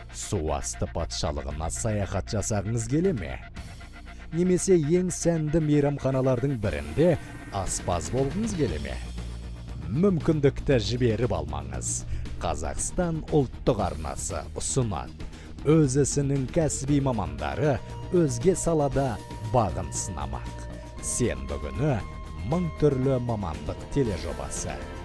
Су асты патшалығына саяхат жасағыңыз келе ме? Немесе ең сәнді мейрамханалардың бірінде аспаз болғыңыз келе ме? Мүмкіндікті жіберіп алмаңыз. Қазақстан ұлттық арнасы ұсынады. Өз ісінің кәсіби мамандары өзге салада бағын сынамақ. Сенбі күні 1000 түрлі мамандық тележобасы.